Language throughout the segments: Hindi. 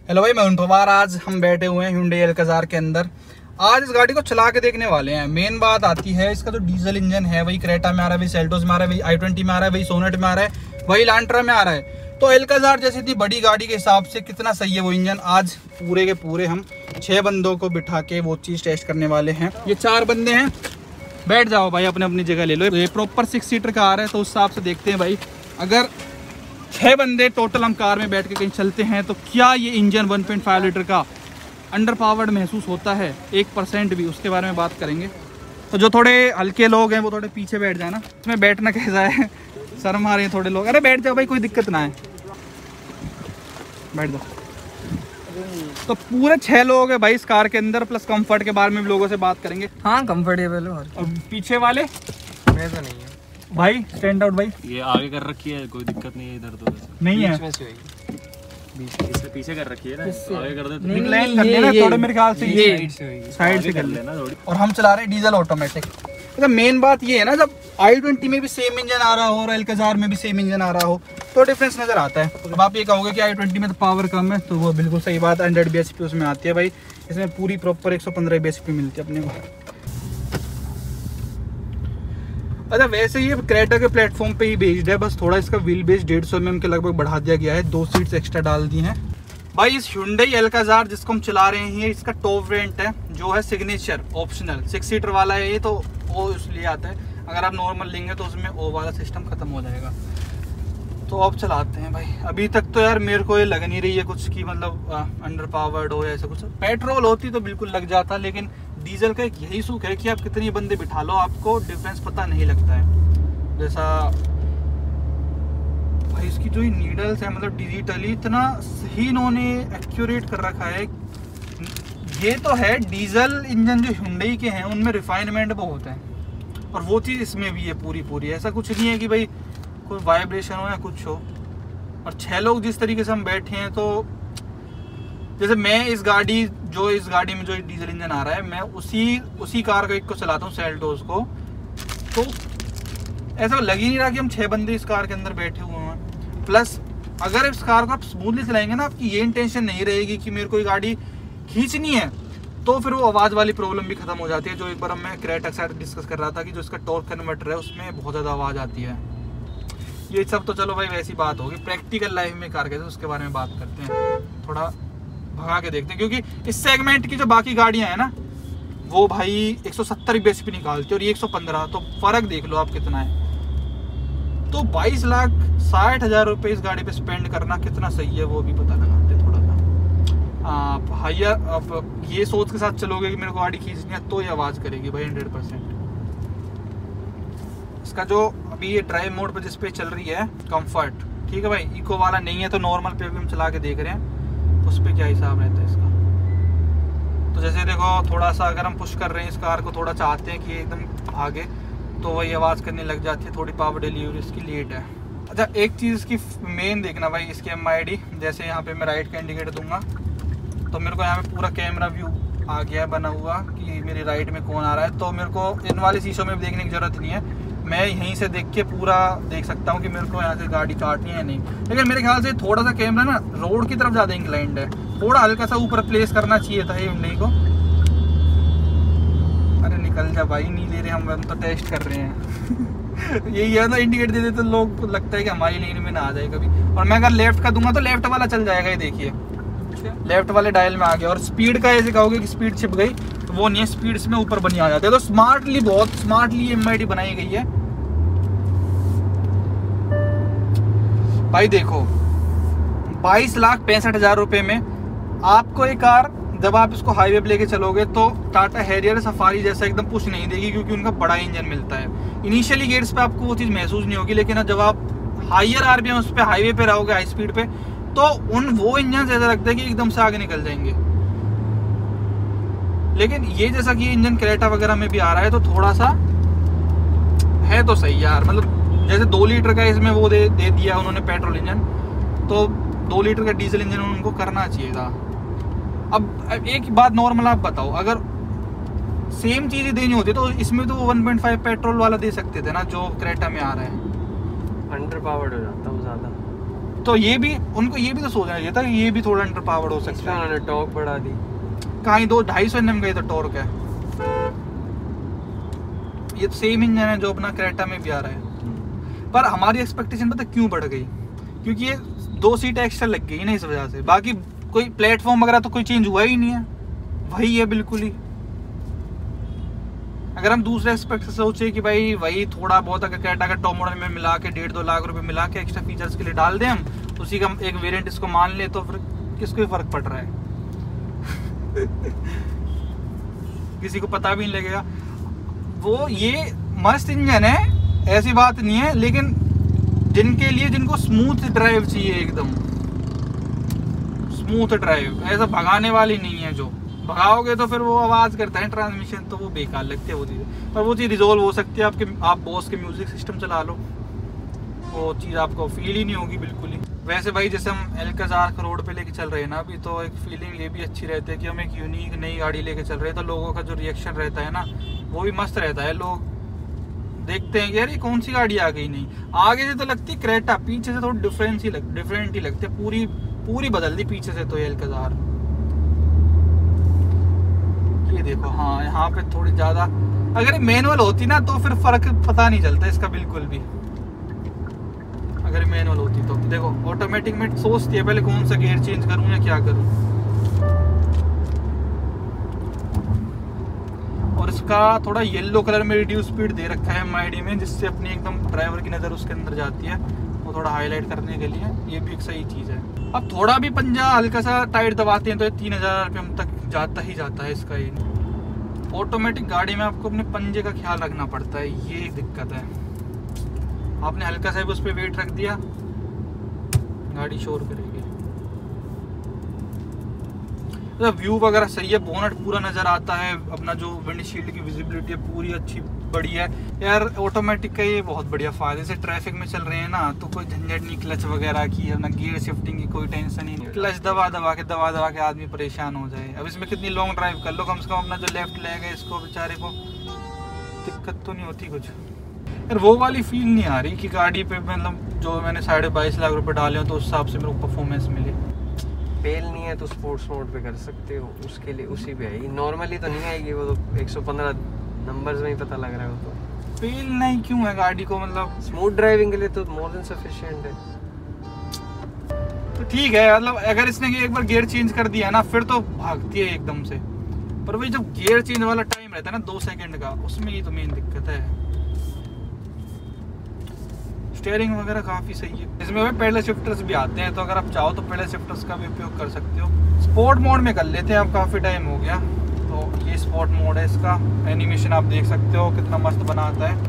हेलो भाई, मैं उन पवार। आज हम बैठे हुए हैं Hyundai Alcazar के अंदर। आज इस गाड़ी को चला के देखने वाले हैं। मेन बात आती है इसका जो डीजल इंजन है, वही क्रेटा में आ रहा है, वही सेल्टोस में आ रहा है, वही i20 में आ रहा है, वही सोनेट में आ रहा है, वही लांट्रा में आ रहा है। तो Alcazar जैसी इतनी बड़ी गाड़ी के हिसाब से कितना सही है वो इंजन। आज पूरे के पूरे हम 6 बंदों को बिठा के वो चीज़ टेस्ट करने वाले हैं। ये 4 बंदे हैं, बैठ जाओ भाई, अपने अपनी जगह ले लो। ये प्रॉपर 6 सीटर कार है, तो उस हिसाब से देखते हैं भाई, अगर 6 बंदे टोटल हम कार में बैठ के कहीं चलते हैं तो क्या ये इंजन 1.5 लीटर का अंडर पावर्ड महसूस होता है 1% भी, उसके बारे में बात करेंगे। तो जो थोड़े हल्के लोग हैं वो थोड़े पीछे बैठ जाए ना। इसमें बैठना कैसा है, शर्म आ रही है थोड़े लोग। अरे बैठ जाओ भाई, कोई दिक्कत ना है, बैठ जाओ। तो पूरे 6 लोग हैं भाई इस कार के अंदर, प्लस कंफर्ट के बारे में भी लोगों से बात करेंगे। हाँ कंफर्टेबल है। और पीछे वाले वैसा नहीं है भाई, स्टैंड आउट भाई। ये आगे कर रखी है, कोई दिक्कत नहीं है इधर तो नहीं है, इससे पीछे कर रखी है ना, आगे कर दे तो डिक्लाइन कर लेना थोड़े, मेरे ख्याल से ये साइड से कर लेना थोड़ी। और हम चला रहे हैं डीजल ऑटोमेटिक। तो मेन बात ये है ना, जब i20 में भी सेम इंजन आ रहा हो और Alcazar में भी सेम इंजन आ रहा हो तो डिफरेंस नजर आता है। अब आप ये कहोगे कि i20 में तो पावर कम है, तो वो बिल्कुल सही बात है। 100 bhp उसमें आती है भाई, इसमें पूरी प्रॉपर 115 bhp मिलती है अपने को। अच्छा, वैसे ये क्रेटा के प्लेटफॉर्म पे ही बेस्ड है, बस थोड़ा इसका व्हील बेस 150 mm के लगभग बढ़ा दिया गया है, 2 सीट्स एक्स्ट्रा डाल दी हैं भाई। इस Hyundai Alcazar जिसको हम चला रहे हैं, इसका टॉप वेरिएंट है जो है सिग्नेचर ऑप्शनल 6 सीटर वाला है ये, तो वो इसलिए आता है। अगर आप नॉर्मल लेंगे तो उसमें ओ वाला सिस्टम खत्म हो जाएगा। तो अब चलाते हैं भाई। अभी तक तो यार मेरे को ये लग नहीं रही है कुछ की मतलब अंडर पावर्ड हो या ऐसा कुछ। पेट्रोल होती तो बिल्कुल लग जाता, लेकिन डीजल का एक यही सुख है कि आप कितने बंदे बिठा लो आपको डिफरेंस पता नहीं लगता है। जैसा भाई इसकी जो नीडल्स है, मतलब डिजिटली इतना सही इन्होंने एक्यूरेट कर रखा है। ये तो है डीजल इंजन जो Hyundai के हैं उनमें रिफाइनमेंट बहुत है, और वो चीज़ इसमें भी है पूरी। ऐसा कुछ नहीं है कि भाई कोई वाइब्रेशन हो या कुछ हो। और 6 लोग जिस तरीके से हम बैठे हैं, तो जैसे मैं इस गाड़ी में जो डीजल इंजन आ रहा है, मैं उसी कार का एक को चलाता हूँ, सेल्टोस को, तो ऐसा लग ही नहीं रहा कि हम 6 बंदे इस कार के अंदर बैठे हुए हैं। प्लस अगर इस कार को आप स्मूथली चलाएंगे ना, आपकी ये इंटेंशन नहीं रहेगी कि मेरे को ये गाड़ी खींचनी है, तो फिर वो आवाज़ वाली प्रॉब्लम भी खत्म हो जाती है। जो एक बार मैं क्रेटा के साथ डिस्कस कर रहा था कि जो इसका टॉर्क कन्वर्टर है उसमें बहुत ज़्यादा आवाज़ आती है। ये सब तो चलो भाई वैसी बात होगी, प्रैक्टिकल लाइफ में कार कैसे उसके बारे में बात करते हैं, थोड़ा भगा के देखते हैं। क्योंकि इस सेगमेंट की जो बाकी गाड़ियां हैं ना, वो भाई 170 bhp निकालती है और ये 115, तो फर्क देख लो आप कितना है। तो 22,60,000 रुपये इस गाड़ी पे स्पेंड करना कितना सही है वो भी पता लगाते थोड़ा सा। आप हाइयर आप ये सोच के साथ चलोगे कि मेरे को गाड़ी खींचनी है, तो ये आवाज़ करेगी भाई 100%। इसका जो अभी ये ड्राइव मोड पे जिस पे चल रही है कंफर्ट, ठीक है भाई, इको वाला नहीं है, तो नॉर्मल पे भी हम चला के देख रहे हैं उस पर क्या हिसाब रहता है इसका। तो जैसे देखो, थोड़ा सा अगर हम पुश कर रहे हैं इस कार को, थोड़ा चाहते हैं कि एकदम आगे, तो वही आवाज़ करने लग जाती है। थोड़ी पावर डिलीवरी इसकी लेट है। अच्छा, एक चीज़ इसकी मेन देखना भाई, इसकी MID, जैसे यहाँ पे मैं राइट का इंडिकेटर दूंगा तो मेरे को यहाँ पे पूरा कैमरा व्यू आ गया है बना हुआ कि मेरी राइट में कौन आ रहा है। तो मेरे को इन वाले शीशों में देखने की ज़रूरत नहीं है, मैं यहीं से देख के पूरा देख सकता हूँ कि मेरे को यहाँ से गाड़ी काटनी है नहीं। लेकिन मेरे ख्याल से थोड़ा सा कैमरा ना रोड की तरफ ज़्यादा इंक्लाइंड है, थोड़ा हल्का सा ऊपर प्लेस करना चाहिए था Hyundai को। अरे निकल जा भाई, नहीं ले रहे हम तो टेस्ट कर रहे हैं। यही है ना, इंडिकेट दे दे तो लोग को लगता है कि हमारी लेन में ना आ जाए कभी। और मैं अगर लेफ्ट का दूंगा तो लेफ्ट वाला चल जाएगा, ये देखिए लेफ्ट वाले डायल में आ गया। और स्पीड का ऐसे कहोगे कि स्पीड छिप गई, तो वो नहीं है, स्पीड में ऊपर बनी आ जाती है। तो स्मार्टली, बहुत स्मार्टली MID बनाई गई है भाई। देखो 22,65,000 रुपये में आपको एक कार, जब आप इसको हाईवे पे लेके चलोगे तो टाटा हैरियर सफारी जैसा एकदम पुश नहीं देगी, क्योंकि उनका बड़ा इंजन मिलता है। इनिशियली गेट्स पे आपको वो चीज़ महसूस नहीं होगी, लेकिन जब आप हायर RPM उस पर हाईवे पे रहोगे, हाई स्पीड पे, तो वो इंजन ऐसा लगता है कि एकदम से आगे निकल जाएंगे। लेकिन ये जैसा कि इंजन क्रेटा वगैरह में भी आ रहा है, तो थोड़ा सा है तो सही यार। मतलब जैसे 2 लीटर का इसमें वो दे दिया उन्होंने पेट्रोल इंजन, तो 2 लीटर का डीजल इंजन उनको करना चाहिए था। अब एक बात नॉर्मल आप बताओ, अगर सेम चीज़ें देनी होती तो इसमें तो 1.5 पेट्रोल वाला दे सकते थे ना, जो क्रेटा में आ रहा है। अंडर पावर्ड हो जाता है ज़्यादा। तो ये भी उनको ये भी तो सोचना चाहिए था कि ये भी थोड़ा अंडर पावर्ड हो सकता है। उन्होंने टॉर्क बढ़ा दी। कहीं 250 Nm का ये तो टॉर्क है। ये तो सेम इंजन है जो अपना क्रेटा में भी आ रहा है, पर हमारी एक्सपेक्टेशन पता क्यों बढ़ गई, क्योंकि ये 2 सीट एक्स्ट्रा लग गई ना इस वजह से। बाकी कोई प्लेटफॉर्म वगैरह तो कोई चेंज हुआ ही नहीं है, वही है बिल्कुल ही। अगर हम दूसरे एस्पेक्ट से सोचे कि भाई वही थोड़ा बहुत अगर क्रेटा का टॉप मॉडल में मिला के 1.5-2 लाख रुपए मिला के एक्स्ट्रा फीचर्स के लिए डाल दें हम, उसी का एक वेरिएंट इसको मान ले, तो फिर किसको ही फर्क पड़ रहा है किसी को पता भी नहीं लगेगा। वो ये मस्त इंजन है, ऐसी बात नहीं है, लेकिन जिनके लिए जिनको स्मूथ ड्राइव चाहिए, एकदम स्मूथ ड्राइव, ऐसा भगाने वाली नहीं है। जो भगाओगे तो फिर वो आवाज करता है ट्रांसमिशन, तो वो बेकार लगती है वो चीज़। पर वो चीज़ रिजोल्व हो सकती है आप बॉस के म्यूजिक सिस्टम चला लो, वो चीज़ आपको फील ही नहीं होगी बिल्कुल ही। वैसे भाई जैसे हम एल्काजार का रोड पे लेके चल रहे हैं ना अभी, तो एक फीलिंग ये भी अच्छी रहती है कि हम एक यूनिक नई गाड़ी लेके चल रहे हैं, तो लोगों का जो रिएक्शन रहता है ना वो भी मस्त रहता है। लोग देखते हैं कि यार ये कौन सी गाड़ी आ गई, नहीं आगे से तो लगती क्रेटा, पीछे से थोड़ी डिफरेंट ही लगती है, पूरी बदल दी पीछे से तो ये एल्काजार। ये देखो, हाँ यहाँ पे थोड़ी ज्यादा, अगर मैनुअल होती ना तो फिर फर्क पता नहीं चलता इसका बिल्कुल भी। अगर मैनुअल होती तो देखो, ऑटोमेटिक में सोचती है पहले कौन सा गियर चेंज करूं या क्या करूं। और इसका थोड़ा येलो कलर में रिड्यूस स्पीड दे रखा है एमआईडी में, जिससे अपनी एकदम ड्राइवर की नज़र उसके अंदर जाती है, वो थोड़ा हाईलाइट करने के लिए ये भी एक सही चीज़ है। अब थोड़ा भी पंजा हल्का सा टाइट दबाते हैं तो ये 3000 RPM तक जाता ही जाता है इसका। ये ऑटोमेटिक गाड़ी में आपको अपने पंजे का ख्याल रखना पड़ता है, ये दिक्कत है। आपने हल्का सा भी उस पर वेट रख दिया, गाड़ी शोर करेगी। व्यू वगैरह सही है, बोनट पूरा नजर आता है, अपना जो विंडशील्ड की विजिबिलिटी है पूरी अच्छी बढ़िया है यार। ऑटोमेटिक का ये बहुत बढ़िया फायदा, जैसे ट्रैफिक में चल रहे हैं ना तो कोई झंझट नहीं क्लच वगैरह की, ना गियर शिफ्टिंग की कोई टेंशन ही नहीं। क्लच दबा दबा के आदमी परेशान हो जाए। अब इसमें कितनी लॉन्ग ड्राइव कर लो, कम से कम अपना जो लेफ्ट लेग है इसको बेचारे को दिक्कत तो नहीं होती कुछ यार। वो वाली फील नहीं आ रही कि गाड़ी पे मतलब जो मैंने 22.5 लाख रुपए डाले हो तो उस हिसाब से मेरे को परफॉर्मेंस मिले। पेल नहीं है तो स्पोर्ट्स मोड पे कर सकते हो, उसके लिए उसी पे आएगी, नॉर्मली तो नहीं आएगी, वो तो 115 नंबर्स में ही पता लग रहा है। वो तो पेल नहीं क्यों है गाड़ी को, मतलब स्मूथ ड्राइविंग के लिए तो मोर देन सफिशिएंट है। तो ठीक है, मतलब अगर इसने एक बार गियर चेंज कर दिया ना फिर तो भागती है एकदम से, पर वही जब गियर चेंज वाला टाइम रहता है ना 2 सेकंड का, उसमें ही तो मेन दिक्कत है। स्टीयरिंग वगैरह काफ़ी सही है इसमें भाई, पेडल शिफ्टर्स भी आते हैं, तो अगर आप चाहो तो पेडल शिफ्टर्स का भी उपयोग कर सकते हो। स्पोर्ट मोड में कर लेते हैं, अब काफ़ी टाइम हो गया। तो ये स्पोर्ट मोड है, इसका एनिमेशन आप देख सकते हो कितना मस्त बनाता है।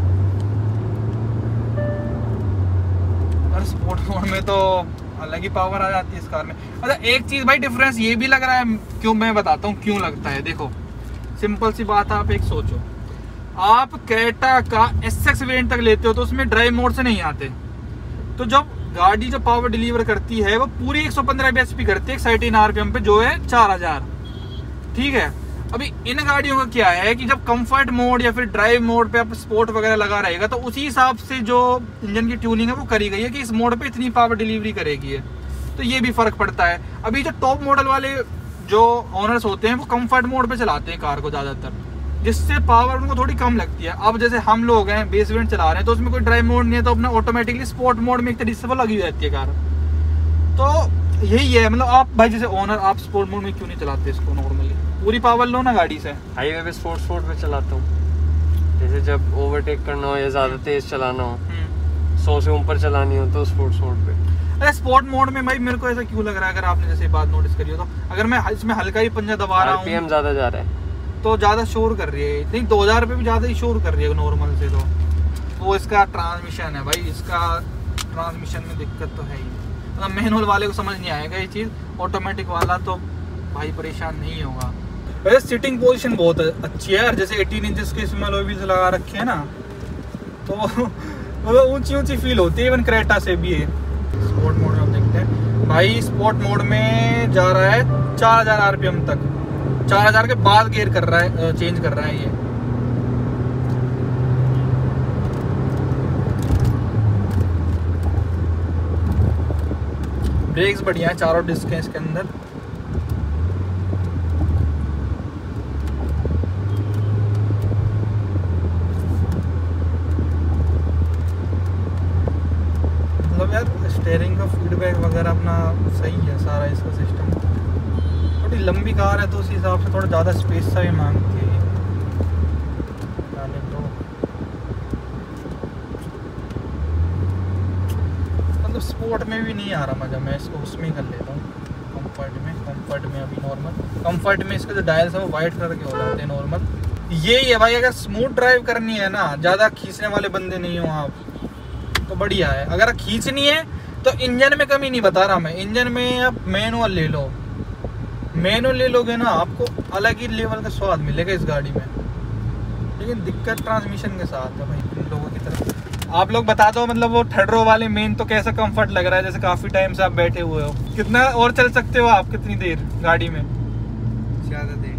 और स्पोर्ट मोड में तो अलग ही पावर आ जाती है इस कार में। अच्छा एक चीज़ भाई डिफरेंस ये भी लग रहा है, क्यों मैं बताता हूँ क्यों लगता है। देखो सिंपल सी बात, आप एक सोचो, आप क्रेटा का एसएक्स वेरिएंट तक लेते हो तो उसमें ड्राइव मोड से नहीं आते, तो जब गाड़ी जो पावर डिलीवर करती है वो पूरी 115 bhp करती है 118 RPM पे, जो है 4000। ठीक है, अभी इन गाड़ियों का क्या है कि जब कंफर्ट मोड या फिर ड्राइव मोड पे आप स्पोर्ट वगैरह लगा रहेगा तो उसी हिसाब से जो इंजन की ट्यूनिंग है वो करी गई है कि इस मोड पे इतनी पावर डिलीवरी करेगी है, तो ये भी फर्क पड़ता है। अभी जो टॉप मॉडल वाले जो ओनर्स होते हैं वो कंफर्ट मोड पे चलाते हैं कार को ज़्यादातर, जिससे पावर उनको थोड़ी कम लगती है। अब जैसे हम लोग हैं बेस वेरिएंट चला रहे हैं तो उसमें कोई ड्राइव मोड नहीं है, तो अपना ऑटोमेटिकली स्पोर्ट मोड में एक तरीके से वो लगी रहती है कार। तो यही है, मतलब आप भाई जैसे ओनर आप स्पोर्ट मोड में क्यों नहीं चलाते इसको, नॉर्मली पूरी पावर लो ना गाड़ी से। हाईवे पे स्पोर्ट्स मोड पे चलाता हूँ, जैसे जब ओवरटेक करना हो या ज़्यादा तेज चलाना हो, 100 से ऊपर चलानी हो तो स्पोर्ट्स मोड पे। अरे स्पोर्ट मोड में भाई मेरे को ऐसा क्यों लग रहा है, अगर आपने जैसे बात नोटिस करी हो तो, अगर मैं इसमें हल्का ही पंजा दबा रहा हूँ RPM ज़्यादा जा रहा है तो ज़्यादा शोर कर रही है, नहीं 2000 पे भी ज़्यादा ही शोर कर रही है नॉर्मल से। तो वो इसका ट्रांसमिशन है भाई, इसका ट्रांसमिशन में दिक्कत तो है ही, मतलब मैनुअल वाले को समझ नहीं आएगा ये चीज़, ऑटोमेटिक वाला तो भाई परेशान नहीं होगा। वैसे सिटिंग पोजीशन बहुत अच्छी है यार, जैसे 18 इंचेस के इसमें अलॉय व्हील्स लगा रखे हैं ना, तो मतलब ऊंची ऊंची फील होती है, इवन क्रेटा से भी है। स्पोर्ट मोड में देखते हैं भाई, स्पोर्ट मोड में जा रहा है 4000 RPM तक, 4000 के बाद गियर कर रहा है, चेंज कर रहा है ये। ब्रेक्स बढ़िया है, चारों डिस्क हैं इसके अंदर। मतलब यार स्टीयरिंग का फीडबैक वगैरह अपना सही है सारा इसका सिस्टम। थोड़ी लंबी कार है तो उस हिसाब से थोड़ा ज़्यादा स्पेस सा भी मांगती है। मतलब स्पोर्ट में भी नहीं आ रहा मज़ा, मैं इसको उसमें ही कर लेता हूँ कंफर्ट में अभी नॉर्मल। कंफर्ट में इसके जो डायल्स है वो वाइट कलर के हो जाते हैं नॉर्मल। यही है भाई, अगर स्मूथ ड्राइव करनी है ना, ज़्यादा खींचने वाले बंदे नहीं हो आप तो बढ़िया है। अगर खींचनी है तो इंजन में कमी नहीं बता रहा मैं, इंजन में आप मैनुअल ले लो, मैनुअल ले लोगे ना आपको अलग ही लेवल का स्वाद मिलेगा इस गाड़ी में। लेकिन दिक्कत ट्रांसमिशन के साथ है भाई इन लोगों की तरफ। आप लोग बता दो मतलब वो थर्ड रो वाले मेन तो कैसा कंफर्ट लग रहा है, जैसे काफ़ी टाइम से आप बैठे हुए हो। कितना और चल सकते हो आप, कितनी देर गाड़ी में? ज़्यादा देर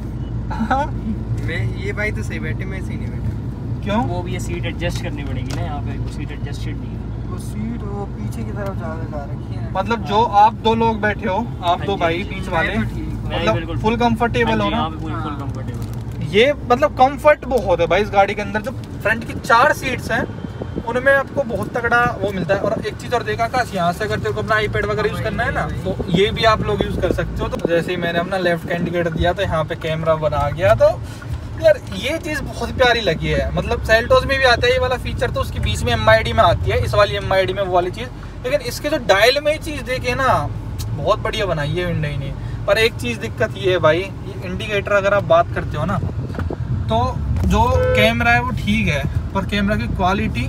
नहीं। मैं ये भाई तो सही बैठे, मैं सही नहीं बैठा। क्यों? वो भी ये सीट एडजस्ट करनी पड़ेगी ना, यहाँ पे सीट एडजस्टेड नहीं है। वो सीट वो पीछे की तरफ ज़्यादा ला रखी है। मतलब जो आप दो लोग बैठे हो, आप दो भाई बीच वाले, मतलब फुल कंफर्टेबल हो ना? Full comfortable. ये मतलब कंफर्ट बहुत है भाई इस गाड़ी के अंदर। जो फ्रंट की 4 सीट्स हैं उनमें आपको बहुत तगड़ा वो मिलता है। और एक चीज़ और देखा आकाश, यहाँ से अगर तेरे को अपना आईपैड वगैरह यूज़ करना है ना तो ये भी आप लोग यूज़ कर सकते हो। तो जैसे ही मैंने अपना लेफ्ट का इंडिकेटर दिया तो यहाँ पे कैमरा बना गया। तो यार ये चीज़ बहुत प्यारी लगी है। मतलब सेल्टोस में भी आता है ये वाला फीचर, तो उसके बीच में MID में आती है, इस वाली MID में वो वाली चीज़। लेकिन इसके जो डायल में चीज़ देखे ना, बहुत बढ़िया बनाई है Hyundai ने। पर एक चीज़ दिक्कत ये है भाई, ये इंडिकेटर अगर आप बात करते हो ना तो जो कैमरा है वो ठीक है, पर कैमरा की क्वालिटी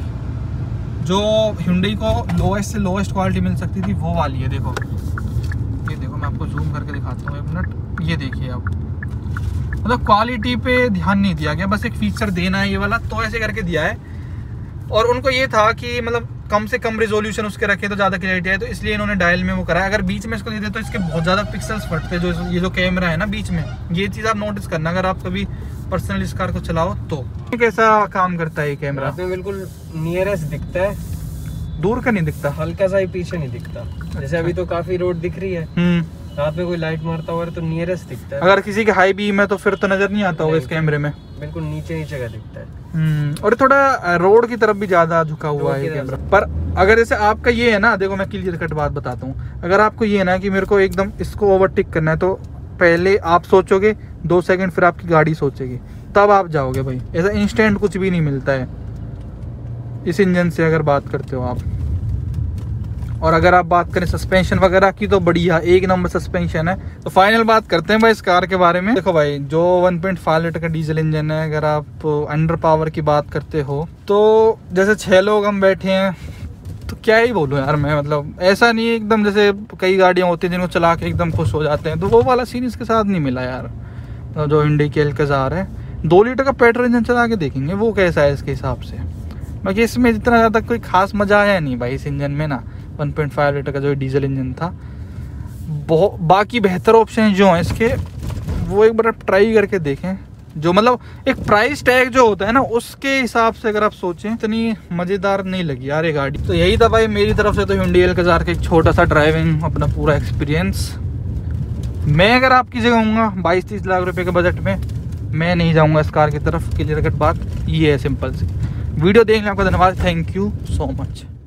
जो Hyundai को लोएस्ट से लोएस्ट क्वालिटी मिल सकती थी वो वाली है। देखो ये देखो, मैं आपको जूम करके दिखाता हूँ 1 मिनट। ये देखिए आप, मतलब क्वालिटी पे ध्यान नहीं दिया गया, बस एक फीचर देना है ये वाला तो ऐसे करके दिया है। और उनको ये था कि मतलब कम से कम रिजोल्यूशन उसके रखे तो ज़्यादा क्लियरिटी है, तो इसलिए इन्होंने डायल में वो करा है। अगर बीच में इसको दे दे तो इसके बहुत ज़्यादा पिक्सल्स फटते हैं। जो ये जो कैमरा है ना बीच में, ये चीज़ आप नोटिस करना अगर आप कभी पर्सनल इस कार को चलाओ तो। कैसा काम करता है ये कैमरा? रात में बिल्कुल नियरेस्ट दिखता है, दूर का नहीं दिखता, हल्का सा ही पीछे नहीं दिखता। जैसे अभी तो काफी रोड दिख रही है, रात में कोई लाइट मारता हुआ तो नियरेस्ट दिखता है। अगर किसी के हाई बीम है तो फिर तो नजर नहीं आता होगा इस कैमरे में, बिल्कुल नीचे का दिखता है। और थोड़ा रोड की तरफ भी ज्यादा झुका हुआ है कैमरा। पर अगर जैसे आपका ये है ना, देखो मैं क्लियर कट बात बताता हूँ, अगर आपको ये है ना कि मेरे को एकदम इसको ओवरटेक करना है तो पहले आप सोचोगे 2 सेकंड, फिर आपकी गाड़ी सोचेगी, तब आप जाओगे भाई। ऐसा इंस्टेंट कुछ भी नहीं मिलता है इस इंजन से अगर बात करते हो आप। और अगर आप बात करें सस्पेंशन वगैरह की तो बढ़िया 1 नंबर सस्पेंशन है। तो फाइनल बात करते हैं भाई इस कार के बारे में। देखो भाई, जो 1.5 लीटर का डीजल इंजन है, अगर आप अंडर पावर की बात करते हो तो जैसे 6 लोग हम बैठे हैं तो क्या ही बोलूँ यार मैं। मतलब ऐसा नहीं है एकदम जैसे कई गाड़ियाँ होती हैं जिनको चला के एकदम खुश हो जाते हैं, तो वो वाला सीन इसके साथ नहीं मिला यार। तो जो Hyundai की Alcazar है, 2 लीटर का पेट्रोल इंजन चला के देखेंगे वो कैसा है इसके हिसाब से। बाकी इसमें इतना ज़्यादा कोई खास मज़ा आया नहीं भाई इस इंजन में ना। 1.5 लीटर का जो डीजल इंजन था, बहुत बाकी बेहतर ऑप्शन जो हैं इसके वो एक बार आप ट्राई करके देखें। जो मतलब एक प्राइस टैग जो होता है ना उसके हिसाब से अगर आप सोचें, इतनी मज़ेदार नहीं लगी यार ये गाड़ी। तो यही था भाई मेरी तरफ से तो Hyundai Alcazar का एक छोटा सा ड्राइविंग अपना पूरा एक्सपीरियंस। मैं अगर आपकी जगह होऊंगा 22-30 लाख रुपए के बजट में, मैं नहीं जाऊंगा इस कार की तरफ। क्लियर कट बात ये है, सिंपल सी। वीडियो देखने आपका धन्यवाद, थैंक यू सो मच।